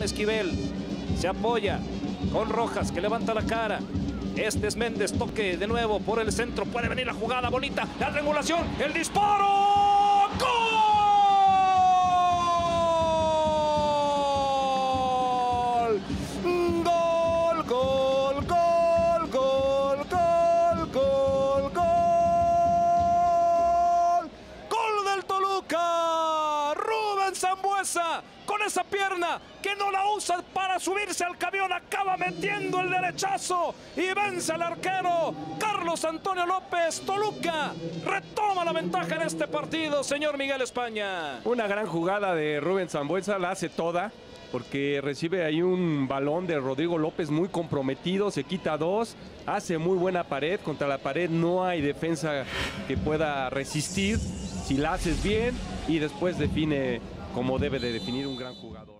Esquivel. Se apoya con Rojas, que levanta la cara. Este es Méndez, toque de nuevo por el centro. Puede venir la jugada bonita. La triangulación, el disparo. ¡Gol! ¡Gol, gol, gol, gol, gol, gol, gol! ¡Gol del Toluca! Rubén Sambueza, con esa pierna que no la usa para subirse al camión, acaba metiendo el derechazo y vence al arquero Carlos Antonio López. Toluca retoma la ventaja en este partido, señor Miguel España. Una gran jugada de Rubén Sambueza, la hace toda, porque recibe ahí un balón de Rodrigo López muy comprometido, se quita dos, hace muy buena pared, contra la pared no hay defensa que pueda resistir si la haces bien, y después define como debe de definir un gran jugador.